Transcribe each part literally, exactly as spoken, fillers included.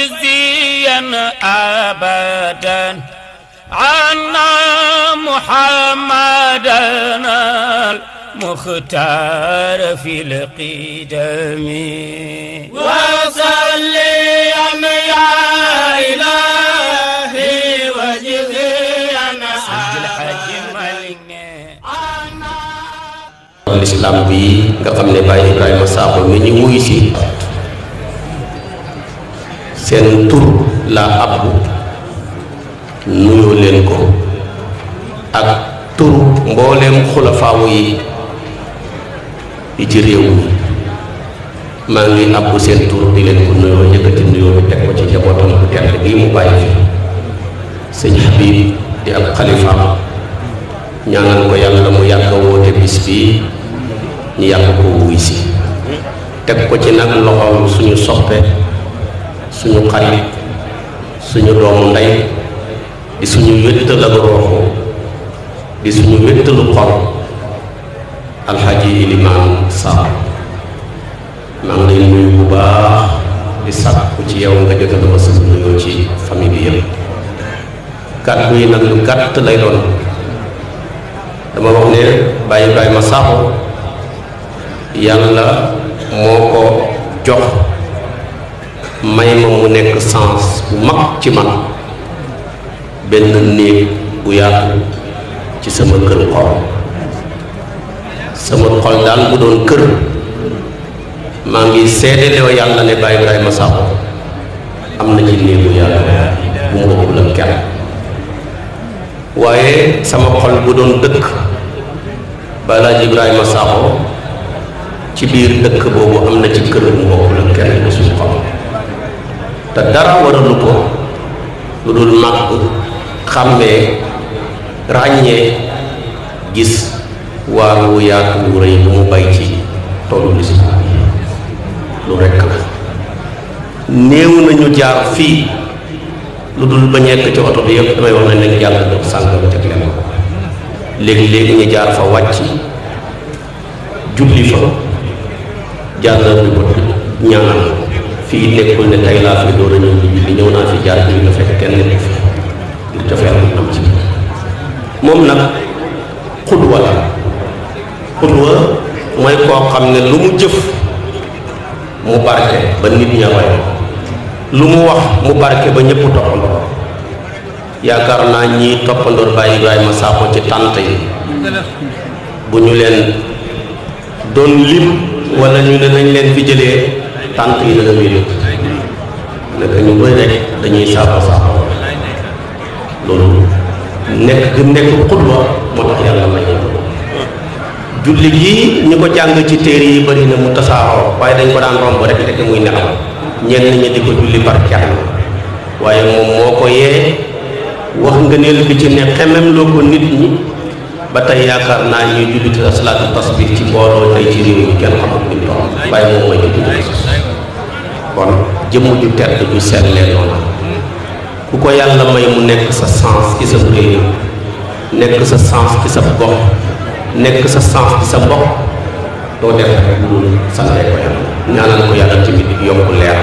واجزيا أبدا عنا محمدا المختار في القدم وصلي يا إلهي واجزيا الحج مالك l'islam bi nga xam ne Baye Ibrahima Sakho mi ñu wuy si seen tur laa abbu nuyoo leen ko ak turu mbooleem xulafaawu yi yi ci réew mi maa ngi abbu seen tur di leen ko nuyoo yëkkati nuyoo bi teg ko ci njabootam bu tedd gi mu bàyyi fi sëñ Habib di ak xalifaam ñaanal ko yàlla mu yàgg woote bis bi ñu yàgg ko wuy si teg ko ci nag loxoom suñu soppe suñu xarit suñu doomu ndey di suñu wéttal ak rooxu di suñu wéttalu xol alxaaji Ilimaan Sarr maa ngi lay nuyu bu baax di sàkku ci yow nga jotal ma sa nuyoo ci famille bi yëpp kàddu yi nag lu gàtt lay doon dama wax ne Baye Ibrahima Sakho yàlla moo ko jox may ma mu nekk sens bu mag ci man benn néeg bu yaatu ci sama kër xol sama xol daal bu doon kër maa ngi seedeloo yàlla ne Baye Ibrahima Sakho am na ci néeg bu yaatu bu mu ëpp la kenn waaye sama xol bu doon dëkk Balaaji Ibrahima Sakho ci biir dëkk boobu am na ci kër bu ëpp la kenn bu suñu xol te dara waralu ko lu dul màgg xàmmee ràññee gis waar wu yaatu wu rëy bu mu bay ci toolu lislaam lu rekk la néew nañu jaar fii lu dul ba ñekk ci oto bi yëpp damay wax ne nañ jàll def sàngam teg leen ko léegi-léegi ñu jaar fa wàcc julli fa jàllal bi ko ñaanal fii nekkul ne tey laa fi door a ñëw di julli ñëw naa fi jaar julli nga fekk kenn nekk fi ngir cofeel bu am ci moom nag xudwa la xudwa mooy koo xam ne lu mu jëf mu barke ba nit ña roy lu mu wax mu barke ba ñëpp toppandoo yaakaar naa ñi toppandoor Baye Ibrahima Sakho ci tànt yi bu ñu leen doon lim wala ñu ne nañ leen fi jëlee tànt yi dana wéy naka ñu bëri rek dañuy Sakho Sakho loolu nekk gi nekk xudwa moo tax yàlla may julli gi ñu ko jàng ci téere yi bëri na mu tasaaroo waaye dañ ko daan romb rek rek muy nelaw ñenn ñi di ko julli par kenn waaye moom moo ko yee wax nga neel bi ci ne xemem loo ko nit ñi ba tey yaakaar naa ñuy julli ci salaatu tasbih ci mbooloo tey ci réew mi kenn xamul ni toll waaye moom mooy julli kon jëmm ju tedd ju seetlee noonu ku ko yàlla may mu nekk sa sens ci sa réew nekk sa sens ci sa gox nekk sa sens ci sa mbokk doo def rek lu santee ko yàlla ñaanal ko yàlla tamit yokk leer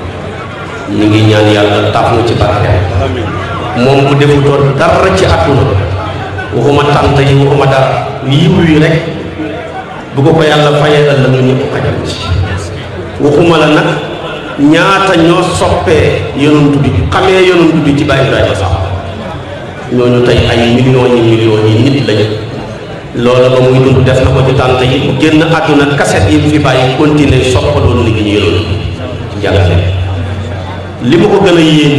ñu ngi ñaan yàlla taaf na ci barke moom bu defutoon dara ci àdduna waxuma tànt yi waxuma dara yiw yi rek bu ko ko yàlla fayee ëllëg ñu ñëpp xajal ci waxuma la nag ñaata ñoo soppee yonent bi xamee yonent bi ci Baye Ibrahima Sakho ñooñu tey ay millions yi millions yi nit lañu loolu ba muy dund def na ko ci tànt yi bu génn àdduna kaset yi fi bàyyi continuer soppaloon nit ñi yoroon ci jàngale li ma ko gën a yéen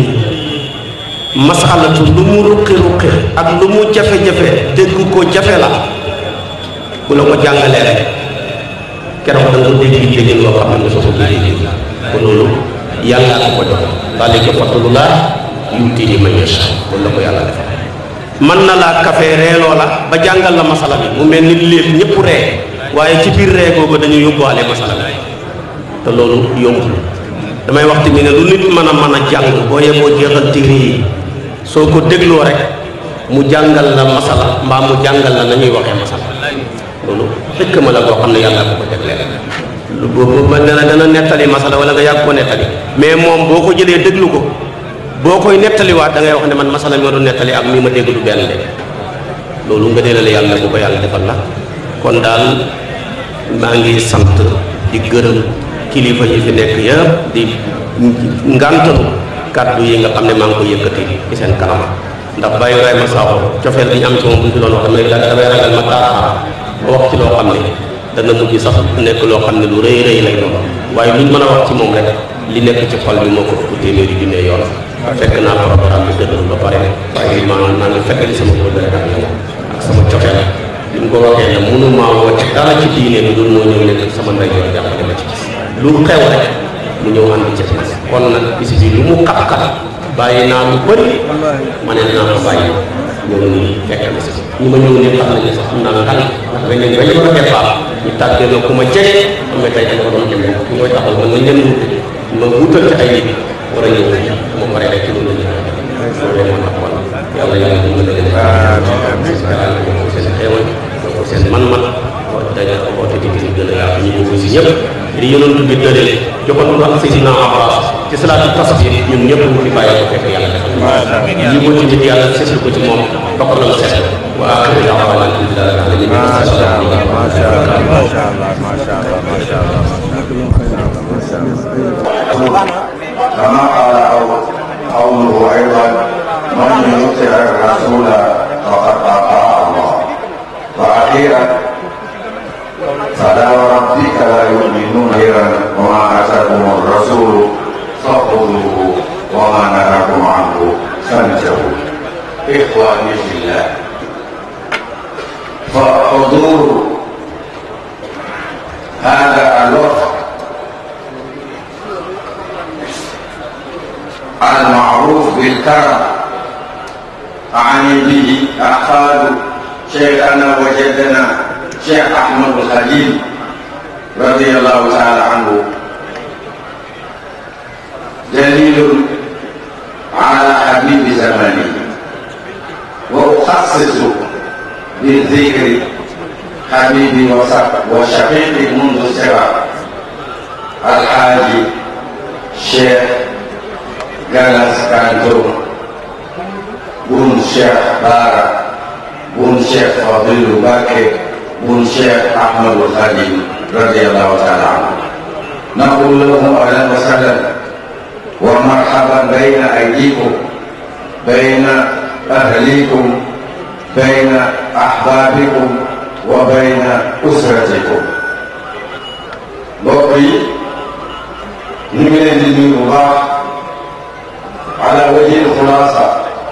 masalatu lu mu ruqi ruqi ak lu mu jafe-jafe dégg ko jafe la bu la ko jàngalee rek keroog da nga ko dégg dégg loo xam ne mosoo ko dégg ko loolu yàlla ko ko jox dalika fadlullah yu'tiihi man yashaa loolu la ko yàlla defal mën na laa kafe reeloo la ba jàngal la masala bi mu mel ni lépp ñëpp ree waaye ci biir ree googu dañu yóbbuwaale masala bi te loolu yombul damay wax tamit ne lu nit mën a mën a jàng boo yeboo jeexal téere yi soo ko dégloo rek mu jàngal la masala mbaa mu jàngal la nañuy waxee masala loolu xëkk ma la boo xam ne yàlla ko ko jagleel lu boobu ma dana dana nettali masala wala nga yàgg ko nettali mais moom boo ko jëlee déglu ko boo koy nettaliwaat da ngay wax ne man masala mi ma doon nettali ak mii ma dégg du benn de loolu nga dee la yàlla bu ko yàlla defal la kon daal maa ngi sant di gërëm kilifa yi fi nekk yëpp di ngantalu kàddu yi nga xam ne maa ngi ko yëkkati ci seen kanam ndax bàyyi raay ma saaxo cofeel bi ñu am ci moom bu ñu fi doon wax damay damay ragal ma taaxaar ba wax ci loo xam ne dana mujj sax nekk loo xam ne lu rëy rëy lay doon waaye luñ mën a wax ci moom rek li nekk ci xol bi moo ko ëpp téeméeri junne yoon fekk naa programme bi dëgëru ba pare waaye maanaam naa ngi fekkali sama bëgg rek ak yow ak sama cofeel li mu ko waxee ne mënumaa woo ci dara ci diine bi dul moo ñëw nekk sama ndey yoon jàppale ma ci lu xew rek mu ñëw ànd ci kon nag bis bi lu mu xat-xat bàyyi naa lu bëri ma ne naa ko bàyyi ñëw nii fekk na si ñi ma ñëw nii xam nañ ne sax xam naa nga xam ndax dañ leen bañ ko départ ñu tàggee na ku ma jege xam ne tey dama doon jëm ki mooy taxaw man nañ leen wute ma wutal ci ay nit war a ñëw ma pare rek ci loolu la ñu loolu moo tax kon yàlla yàlla ñu mën a leen seen xeewal seen man-man dañu oote di gis gën a yaatu ñu ngi si ñëpp di yonent bi dële joxoon ak Seydina Abbas ci salaatu tasbih ñun ñëpp mu fi bàyyi ko fekk yàlla defal ñi ko ci nit yàlla seetlu ko ci moom ba ko la seet wa axiru da'waana alhamdulillahi rabbil alamin ma sha Allah ma sha Allah ma sha Allah ma sha Allah kama qala qawluhu aydan man yuti' ar-rasula faqad ata'a Allah wa akhiran فلا وربك لا يؤمنون خيرا وما آتاكم الرسول فخذوه وما نهاكم عنه فانتهوا. إخواني في الله، فحضور هذا الوقت المعروف بالكرم أعني به أحفاد شيخنا وجدنا شيخ أحمد الخليل رضي الله تعالى عنه دليل على حبيب زمانه، وأخصص بالذكر حبيبي وشقيقي منذ الصغر الحاج شيخ جلس كانتون بن شيخ بارك بن شيخ فضيل باكر بن شيخ أحمد الخليل رضي الله تعالى عنه. نقول لهم أهلا وسهلا ومرحبا بين أيديكم، بين أهليكم، بين أحبابكم وبين أسرتكم. بقي نمين الله على وجه الخلاصة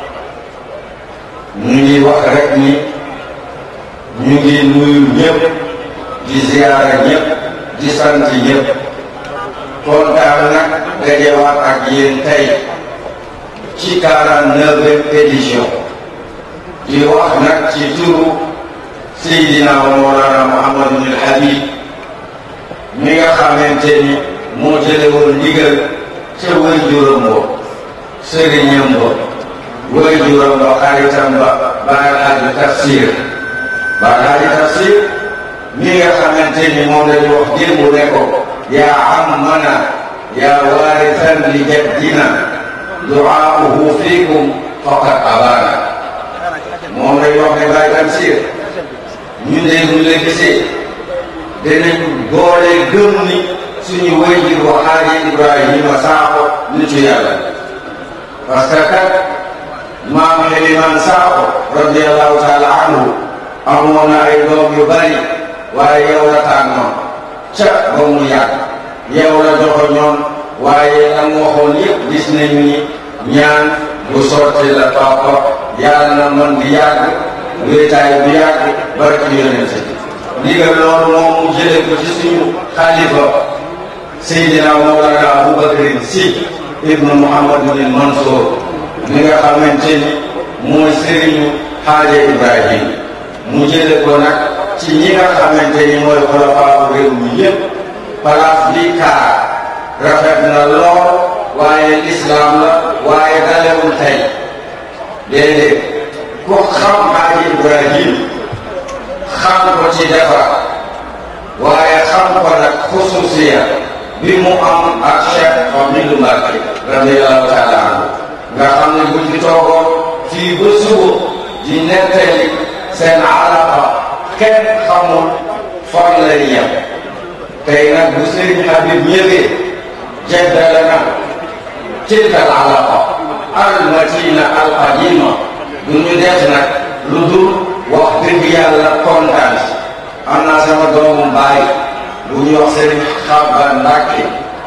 نجي وخرجني ñu ngi nuyu ñëpp di ziyaara ñëpp di sant ñëpp kontaan nag dajewaat ak yéen tey ci quarante-neuvième édition di wax nag ci turu Seydina wa Mawlana Muhammadul Habib mi nga xamante ni moo jële woon ndigal ca waajuram ba sëriñam ba waajuram ba xaritam ba Baay Alaaji Tafsir Baay Alaaji Tafsir mi nga xamante ni moom lañu wax démb ne ko yaa ammana yaa waarisan li jaddina du'aa'uhu fiikum faqad abaana. moom lañu wax ne Baay Tafsir ñun de ñu la gisee danañ boole gëm ni suñu wayjur wa Haaji Ibrahima Sakho nitu yàlla, parce que kat maam Eliman Sakho radiyallahu taala anhu amoon na ay doom yu bari waaye yow la tànnoon ca ba mu yàgg, yow la joxoñoon waaye la mu waxoon yëpp gis nañu ni ñaan bu sotti la papa yàlla na mën di yàgg wéetaay bu yàgg barki yonente ndigal loolu moom mu jële ko ci suñu xalifa Seydina Mawlana Aboubacar Sy ibnu Mouhamadul Mansour mi nga xamante ni mooy sëriñu Haaji Ibrahim, mu jële ko nag ci ñi nga xamante ni mooy xulafaa réew mi yépp. place bi kaar rafet na lool waaye lislaam la waaye dalewul tey déedéet ku xam Haaji Ibrahim xam ko ci defar waaye xam ko nag xusuusiya bi mu am ak Cheikh Abdou Mbacké radiyallahu taala anhu nga xam ne buñ fi toogoon fii ba suba di nettali seen alaqa kenn xamul fan lay yem tey nag bu Serigne Habib ñëwee jeddale na tilka al alaqa al matina al qadima du ñu def nag lu dul wax dëgg yàlla kontaan am naa sama doomu baay bu ñuy wax Serigne Xaban Mbacké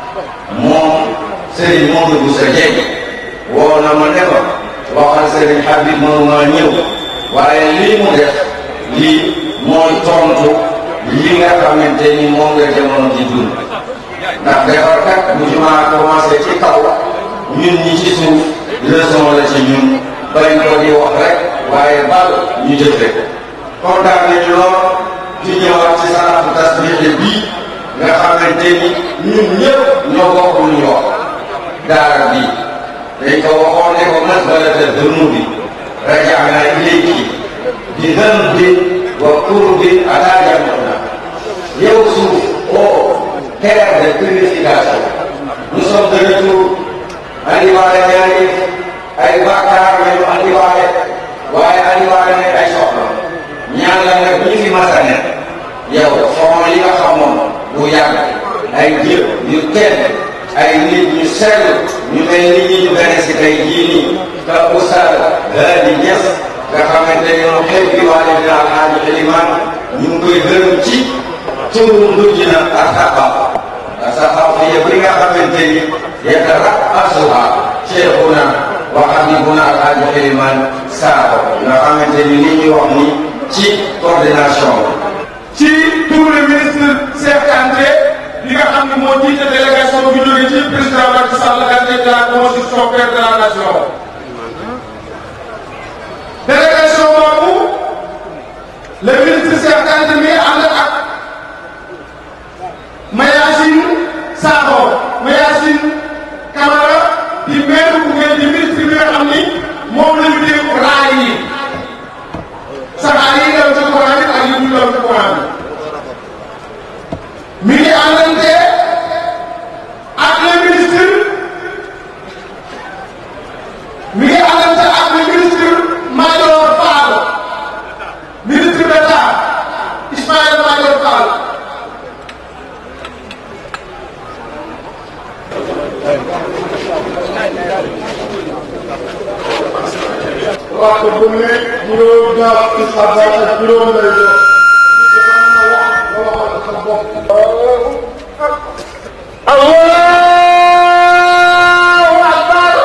moom Serigne Modou Boussa Dieng woo na ma ne ma waxal Serigne Habib mënuma ñëw waaye lii mu def lii mooy tontu li nga xamante ni moom nga jamono di dund ndax defar kat bu jumaa commencé ci kaw ñun ñi ci suuf leçon la ci ñun bañ ko di wax rek waaye bal ñu jëfe ko kontaan nañu lool di ñëwaat ci salaatu tasbih bii nga xamante ni ñun ñëpp ñoo bokk lu ñu wax daara bii dañ ko waxoon ne ko masbalata dunubi rajaana ilayki bi dhanbi wa qurbi atajamuna yow suuf au terre de purification nous sommes de retour andiwaale ñaari ay bàkkaar lañu andiwaale waaye andiwaale ne ay soxla ñaan la nag ñi fi masane yow xamoon li nga xamoon bu yàgg ay jëf yu tedd ay nit ñu sell ñu mel ni ñi ñu gane si tey jii nii ka Oustaz Hady Niass nga xamante ne ñoom xew bi waale dina alxaaji Eliman ñu ngi koy gërëm ci turu mujj na ak saxaaf ak saxaaf yëpp li nga xamante ni yatara'asuha cheikhuna wa habibuna alxaaji Eliman Sakho nga xamante ni li ñuy wax ni ci coordination ci turu le ministre Cheikh Kanté li nga xam ne moo jiite délégation bi jóge ci président Macky Sall gardien de la constitution père de la nation délégation boobu le ministre Cheikh Kanté mi ànd ak Mayacine Sakho Mayacine Camara di maire bu ngeen di ministre bi nga xam ni moom la ñu dégg raay yi saxaar yi daw ci courant bi ak yu ñu daw ci courant bi mi ngi àndante ak le ministre mi ngi àndante ak le ministre Madior Fall ministre d'État Ismaïla Madior Fall wax ko bu ne juróom ñaar ci xabaar ak juróom lay doon Allahu akbar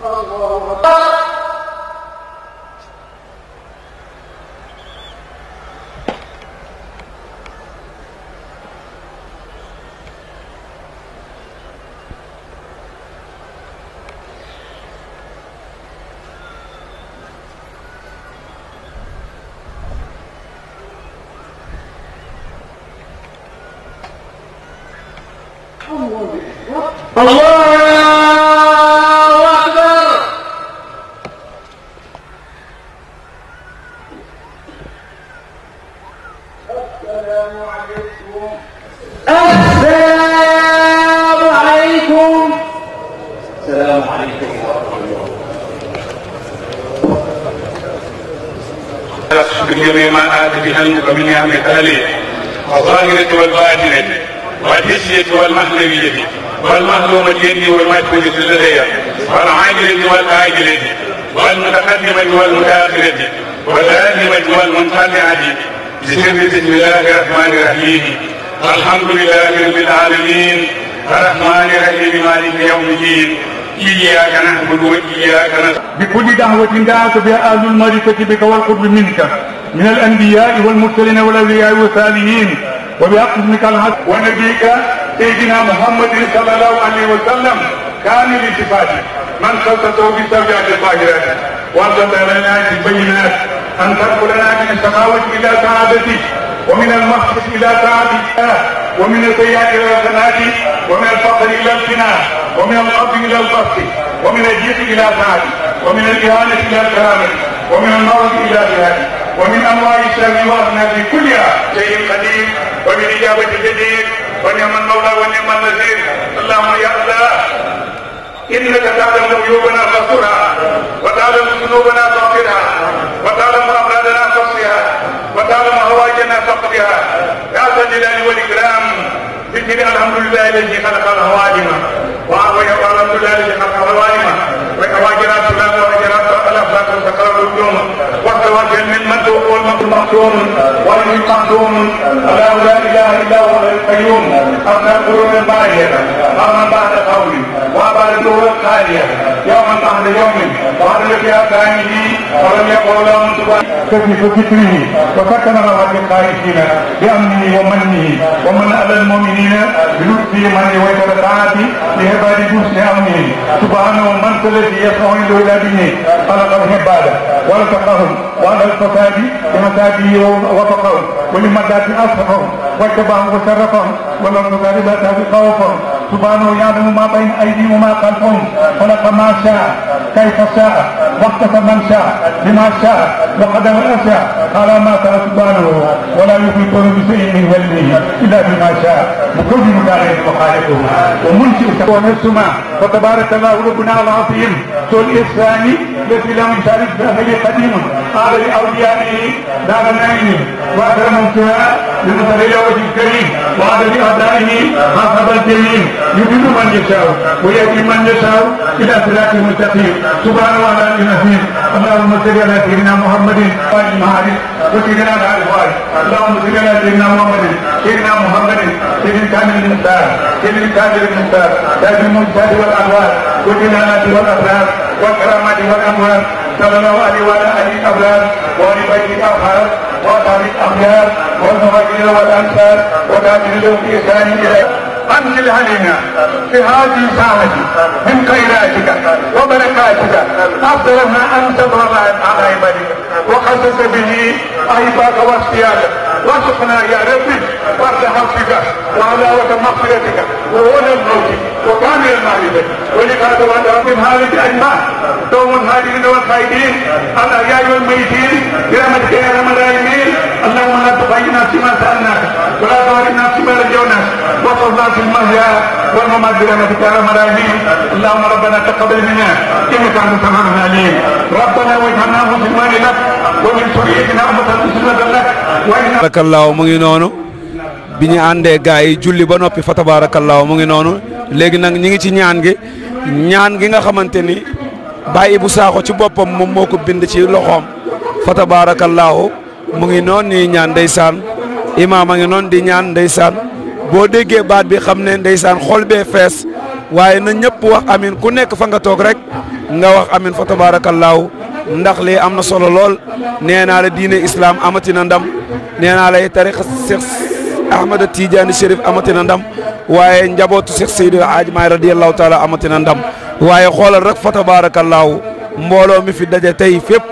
بجميع ما آت بها من نعم آلية الظاهرة والباطنة والحسية والمعنوية والمهلومة والمدخولة لدي والعاجلة والآجلة والمتقدمة والمتأخرة والآثمة والمنقطعة بسر بسم الله الرحمن الرحيم الحمد لله رب العالمين الرحمن الرحيم مالك يوم الدين إياك نعبد وإياك نستعين بكل دعوة دعاك بها أهل المعرفة بك والقرب منك من الأنبياء والمرسلين والأولياء والصالحين وبحقك الحق ونبيك سيدنا محمد صلى الله عليه وسلم كامل صفاته من خلصته بالسبعة الظاهرات وأنزل لنا البينات أن تدخلنا من السخاوة إلى سعادته ومن المخصص إلى سعادته ومن السيئات إلى الحسنات ومن الفقر إلى الغنى ومن الأرض إلى البسط ومن الجيش إلى سعادة ومن الإهانة إلى الكرامة ومن المرض إلى جهاد ومن أنواع الشر والأذناب كلها شيء قدير وبالإجابة جدير ونعم المولى ونعم النصير اللهم يا الله إنك تعلم عيوبنا فاسترها وتعلم ذنوبنا فاغفرها وتعلم أمراضنا فاصلها وتعلم هواجنا فاقضها يا ذا الجلال والإكرام بذكر الحمد لله الذي خلق الهواجم والحمد لله الذي خلق الهواجم وكواجرات السلام وكواجرات الأفلاك وسكرات النجوم والتوكل من مندوب والمقصوم والمقصوم الله لا إله إلا هو القيوم أبنى القرون الباهية أمن بعد قول وأبعد الدور الخالية يوما بعد يوم وعد فيها ثانيه ولم يقول لهم سبحانه كشف ذكره وسكن رواه الخائفين بأمنه ومنه ومن على المؤمنين بلطفه من ويتبعات لعباد حسن أمنه سبحانه من الذي يسمع إلى به خلق العباد ولتقهم وعلى الفساد بمساده وفقهم ولمدات أصفهم واتبعهم وشرفهم ولم نغالبات خوفهم سبحانه يعلم ما بين أيديهم وما خلفهم خلق ما شاء كيف شاء وقت من شاء بما شاء وقدر أشاء على ما شاء سبحانه ولا يحيطون بشيء من علمه إلا بما شاء بكل مدارس وخالقه ومنشئ ونفسما فتبارك الله ربنا العظيم ذو الإحسان الذي لم يشارك به قديم قال لأوليائه دار النعيم وأكرم فيها لمثل وجه الكريم وعاد لأعدائه حسب الجليل يضل من يشاء ويهدي من يشاء إلى صراط مستقيم سبحانه وتعالى نسيم اللهم صل على سيدنا محمد وعلى المعارف وسيدنا على الفوائد اللهم صل على سيدنا محمد سيدنا محمد سيدنا كامل المختار سيدنا كامل المختار تاج المجتهد والأنوار والجنانات والأبرار والكرامات والأموال صلى الله عليه وعلى آله الأبرار وآل بيته الأطهار وأصحاب الأخيار والمهاجرين والأنصار وتابعين لهم بإحسان إلى أنزل علينا في هذه الساعة من خيراتك وبركاتك أفضل ما أنت على عبادك وخصص به أيباك واصطيادك وارزقنا يا ربي وارض حفظك وعلاوة مغفرتك وهنا الموت وكامل المعرفة ولقاء وعلى من هذه أجمع دوم الهاجرين والخائدين الأحياء والميتين برحمتك يا رب العالمين اللهم لا تخينا فيما سألناك ولا تهلكنا فيما رجوناك وصلنا في المحيا والممات برحمتك يا رب العالمين اللهم ربنا تقبل منا إنك أنت السميع العليم ربنا واجعلنا مسلمين لك ومن ذريتنا أمة مسلمة لك tabaarakallaahu mu ngi noonu bi ñu àndee gaa yi julli ba noppi fa tabaarakallaahu mu ngi noonu léegi nag ñi ngi ci ñaan gi ñaan gi nga xamante ni Baye Ibou Sakho ci boppam moom moo ko bind ci loxoom fa tabaarakallaahu mu ngi noonu nii ñaan ndeysaan imaam a ngi noonu di ñaan ndeysaan boo déggee baat bi xam ne ndeysaan xol bee fees waaye na ñëpp wax amin ku nekk fa nga toog rek nga wax amin fa tabaarakallaahu ndax lii am na solo lool nee naa la diine islam amatina ndam nee naa lay tariqa Cheikh Ahmada Tidiane Chérif amatina ndam waaye njabootu Cheikh Seydil Hadji Maay radiyallahu taala amatina ndam waaye xoolal rek fa tabaarakallaahu mbooloo mi fi daje tey fépp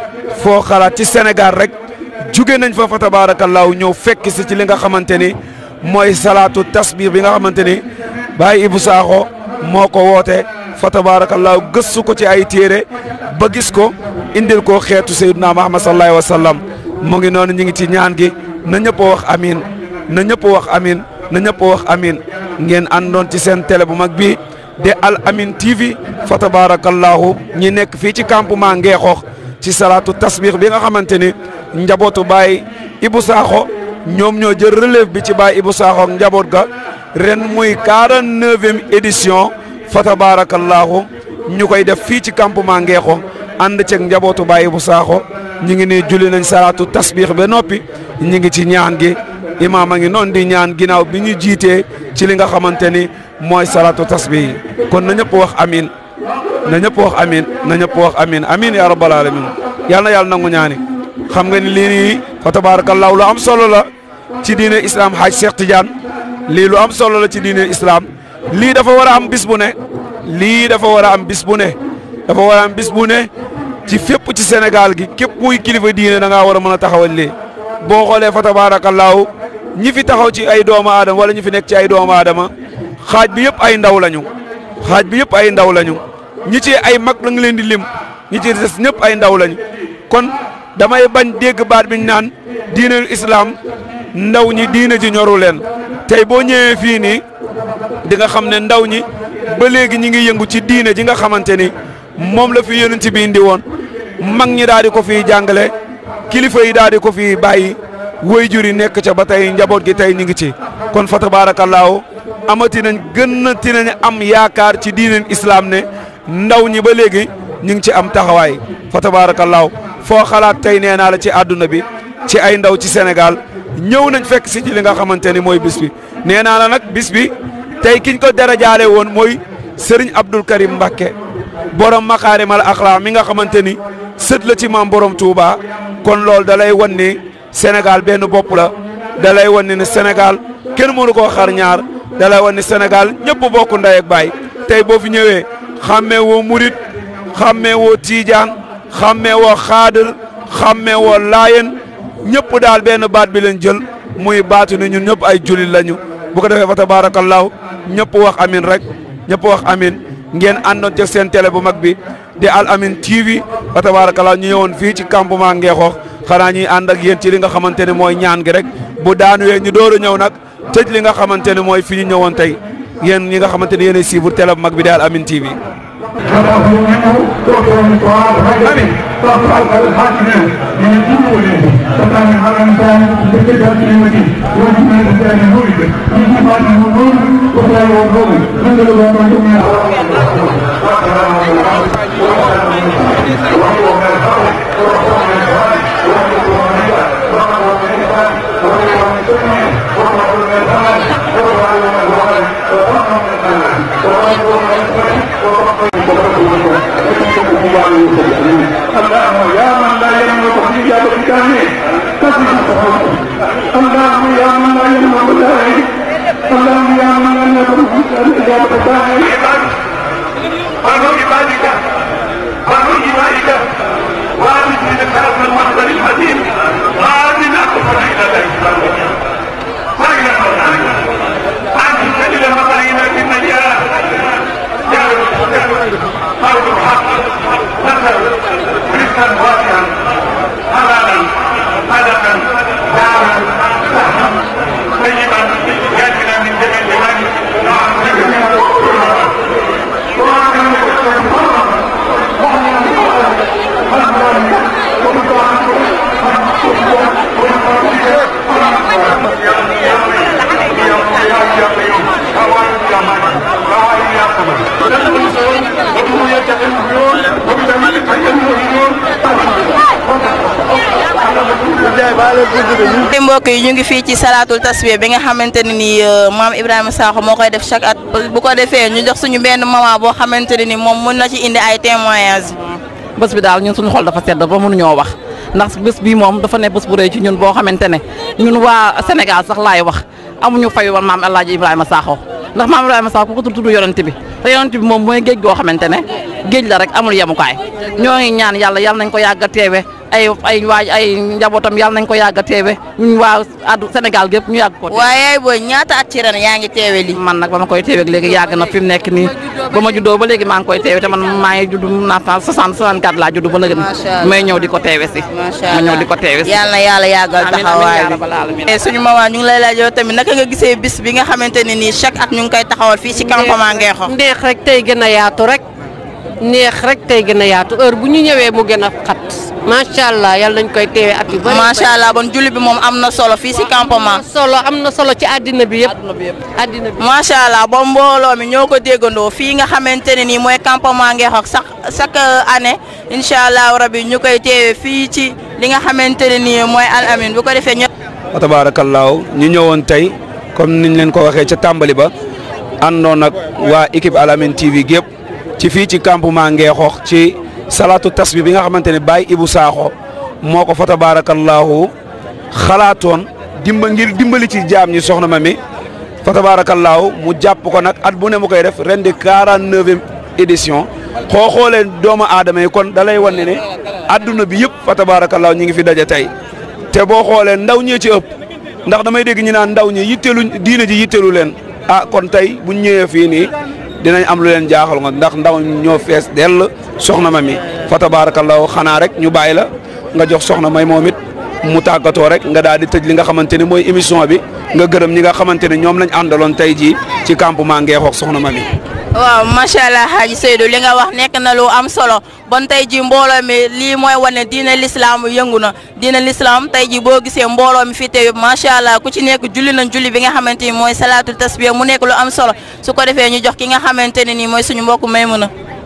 foo xalaat ci Sénégal rek jóge nañ fa fa tabaarakallaahu ñëw fekk si ci li nga xamante ni mooy salaatu tasbih bi nga xamante ni Baye Ibou Sakho moo ko woote fa tabaarakallaahu gëstu ko ci ay téere ba gis ko indil ko xeetu Seydina Muhammad sallallahu alayhi wa sallam mu ngi noonu ñu ngi ci ñaan gi na ñëpp wax amin na ñëpp wax amin na ñëpp wax amin ngeen àndoon ci seen télé bu mag bi de Al Amine T V fa tabaarakallaahu ñi nekk fii ci campement Ngeexoox ci salaatu tasbih bi nga xamante ni njabootu Baye Ibou Sakho ñoom ñoo jël relève bi ci Baye Ibou Sakho ak njaboot ga ren muy quarante-neuvième édition fa tabaarakallaahu ñu koy def fii ci campement Ngeexoox ànd ceeg njabootu Baye Ibou Sakho ñu ngi nii julli nañ salaatu tasbih ba noppi ñu ngi ci ñaan gi imaam a ngi noonu di ñaan ginnaaw bi ñu jiitee ci li nga xamante ni mooy salaatu tasbih yi kon na ñëpp wax amin na ñëpp wax amin na ñëpp wax amin amin ya rabbal alamin yal na yàlla nangu ñaani xam nga ni lii nii fa tabaarakallaahu lu am solo la ci diine islam Haaj Cheikh Tidiane lii lu am solo la ci diine islam lii dafa war a am bis bu ne lii dafa war a am bis bu ne dafa war a am bis bu ne ci fépp ci Sénégal gi képp kuy kilifa diine da ngaa war a mën a taxawal lii boo xoolee fa tabaarakallaahu ñi fi taxaw ci ay doomu aadama wala ñi fi nekk ci ay doomu aadama xaaj bi yëpp ay ndaw lañu xaaj bi yëpp ay ndaw lañu ñi ci ay mag la nga leen di lim ñi ci des ñëpp ay ndaw lañu kon damay bañ dégg baat bi ñu naan diineel islam ndaw ñi diine ji ñoru leen tey boo ñëwee fii nii di nga xam ne ndaw ñi ba léegi ñi ngi yëngu ci diine ji nga xamante ni moom la fi yonent bi indi woon mag ñi daal di ko fiy jàngale kilifa yi daal di ko fiy bàyyi waajur yi nekk ca ba tey njaboot gi tey ñu ngi ci kon fa tabaarakallaahu amati nañ gën a ti nañ am yaakaar ci diineen islam ne ndaw ñi ba léegi ñu ngi ci am taxawaay fa tabaarakallaahu foo xalaat tey nee naa la ci àdduna bi ci ay ndaw ci Sénégal ñëw nañ fekk si ci li nga xamante ni mooy bis bi nee naa la nag bis bi tey kiñ ko darajaale woon mooy Serigne Abdoul Karim Mbacké borom makaarimal axlaa mi nga xamante ni sët la ci maam borom Touba kon loolu da lay wan ni Sénégal benn bopp la da lay wan ni Sénégal kenn mënu koo xar ñaar da lay wan ni Sénégal ñëpp bokk ndey ak baay tey boo fi ñëwee xàmmee woo murit xàmmee woo tiijaan xàmmee woo xaadir xàmmee woo laayen ñëpp daal benn baat bi leen jël muy baatu ni ñun ñëpp ay jullit lañu bu ko defee fa tabaarakallaahu ñëpp wax amin rek ñëpp wax amin ngeen àndoon ci seen télé bu mag bi di Al Amine T V fa tabaarakallaahu ñu ñëwoon fii ci campement Ngeexoox xanaa ñuy ànd ak yéen ci li nga xamante ne mooy ñaan gi rek bu daanuwee ñu door a ñëw nag tëj li nga xamante ne mooy fi ñu ñëwoon tey yéen ñi nga xamante ne yéenay suivre télé bu mag bi di Al Amine T V. اللهم يا من لا يملك إجابة كامل اللهم يا من لا يملك ذلك اللهم يا من لا يملك إجابة كامل قالوا عبادك قالوا عبادك وآمن بذكرك المحضر الحديث وآمن أكثر إلى الإسلام وإلى القرآن أنت إلى مطعنا في النجاة يا قول الحق نصر رزقا واسعا حلالا صدقا دارا سهلا طيبا ياتنا من جميع الجوانب وبتملك أيها المؤمنون mbokk yi ñu ngi fii ci salaatul tasbih bi nga xamante ne ni maam Ibrahima Sakho moo koy def chaque at bu ko defee ñu jox suñu benn maman boo xamante ne ni moom mën na ci indi ay témoignages. bés bi daal ñun suñu xol dafa sedd ba mënuñoo wax ndax bés bi moom dafa ne bés bu rëy ci ñun boo xamante ne ñun waa Sénégal sax laay wax amuñu fayu woon maam El Hadj Ibrahima Sakho ndax maam Ibrahima Sakho ku ko tudd tudd yonent bi te yonent bi moom mooy géej goo xamante ne géej la rek amul yemukaay ñoo ngi ñaan yàlla yàlla nañ ko yàgg a teewe ay ay waaj ay njabootam yàlla nañ ko yàgg a teewe ñun waa addu Sénégal gépp ñu yàgg ko teewe. waaye booy ñaata at ci ren yaa ngi teewe lii. man nag ba ma koy teewe léegi yàgg na fi mu nekk nii ba ma juddoo ba léegi maa ngi koy teewe te man maa ngi judd naa fa soixante soixante-quatre laa judd ba léegi may ñëw di ko teewe si ma ñëw di ko teewe si yàlla na yàlla yàggal taxawaay bi suñu maman ñu ngi lay laaj yow tamit naka nga gisee bis bi nga xamante ne nii chaque at ñu ngi koy taxawal fii ci campement Ngexo. neex rek tey gën a yaatu rek neex rek tey gën a yaatu heure bu ñu ñëwee mu gën a xat macha allah yàlla nañ koy teewee at yu bëri. macha allah bon julli bi moom am na solo fii si campement. solo am na solo ci àddina bi yëpp. àddina bi macha allah ba mbooloo mi ñoo ko déggandoo fii nga xamante ne nii mooy campement Ngexo sax chaque année incha allah rabi ñu koy teewee fii ci li nga xamante ne nii mooy Al Amine bu ko defee ñëpp. wa tabaarakallaahu ñu ñëwoon tey comme niñ leen ko waxee ca tàmbali ba àndoon ak waa équipe Al Amine T V gépp ci fii ci campement Ngexo ci salaatu tasbih bi nga xamante ne Baye Ibou Sakho moo ko fa tabaarakallaahu xalaatoon dimba ngir dimbali ci jaam ñi soxna ma mi fa tabaarakallaahu mu jàpp ko nag at bu ne mu koy def ren di quarante-neuvième édition xoo xoolee doomu aadama yi kon da lay wan ne ne adduna bi yëpp fa tabaarakallaahu ñi ngi fi daje tey te boo xoolee ndaw ñee ci ëpp ndax damay dégg ñu naan ndaw ñi yitteelu diine ji yitteelu leen ah kon tey buñ ñëwee fii nii dinañ am lu leen jaaxal nga ndax ndaw ñoo fees dell soxna ma mi fa tabaarakallaahu xanaa rek ñu bàyyi la nga jox soxna may moom it mu tàggatoo rek nga daal di tëj li nga xamante ne mooy émission bi nga gërëm ñi nga xamante ne ñoom lañ àndaloon tey jii ci campement Ngexo soxna ma mi. waaw macha allah Hadji Seydou li nga wax nekk na lu am solo bon tey ji mbooloo mi lii mooy wane diine l'islam yëngu na diine l'islam tey ji boo gisee mbooloo mi fii tey yëpp macha allah ku ci nekk julli nañ julli bi nga xamante ni mooy salaatul tasbih mu nekk lu am solo su ko defee ñu jox ki nga xamante ne nii mooy suñu mbokku Maymuna.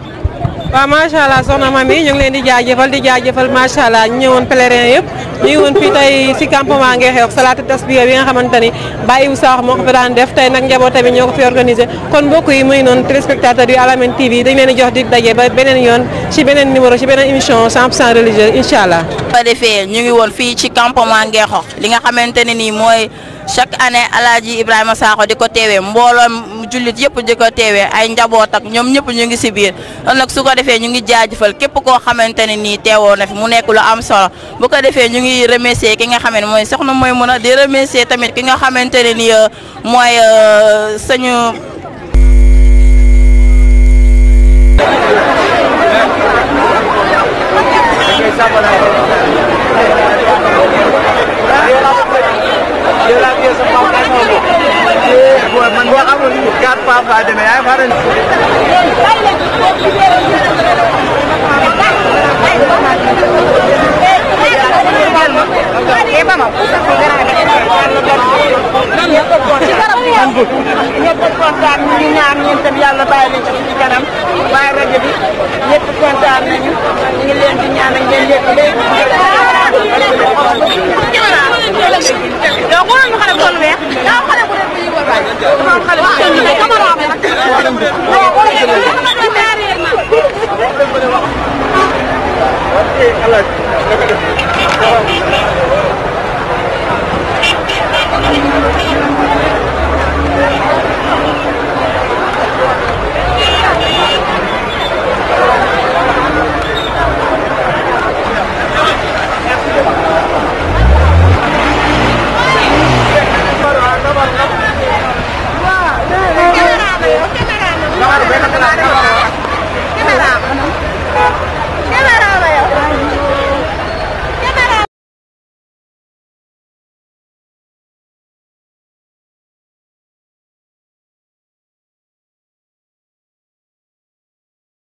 waaw macha allah soxna Mami ñu ngi leen di jaajëfal di jaajëfal macha allah ñu ñëwoon pèlerin yëpp ñu ngi woon fii tey si campement Ngexo salaatu tasbih bi nga xamante ni Baye Ibou Sakho moo ko fi daan def tey nag njaboot tamit ñoo ko fi organisé kon mbokk yi muy noonu téléspectateur yu Al Amine T V dañ leen di jox dig daje ba beneen yoon ci beneen numéro ci beneen émission cent pour cent religieux incha allah. bu ko defee ñu ngi woon fii ci campement Ngexo li nga xamante ne nii mooy chaque année El Hadj Ibrahima Sakho di ko teewee mbooloom jullit yëpp di ko teewee ay njaboot ak ñoom ñëpp ñu ngi si biir kon nag su ko defee ñu ngi jaajëfal képp koo xamante ne nii teewoo na fi mu nekk lu am solo bu ko defee ñu ngi remercier ki nga xam ne mooy soxna mooy mën a di remercier tamit ki nga xamante ne nii mooy sañu. man boo xamul ni quatre fois fa demee ay faral ñëpp kontaan ñu ñaan ñun tam yàlla bàyyi leen ci kanam waaye rajo bi ñëpp kontaan nañu ñu ngi leen di ñaan ak ngeen lépp léegi yow xoolal ñu xale bu toll weex daa xale bu def bi war baay dafa am xale bu toll camara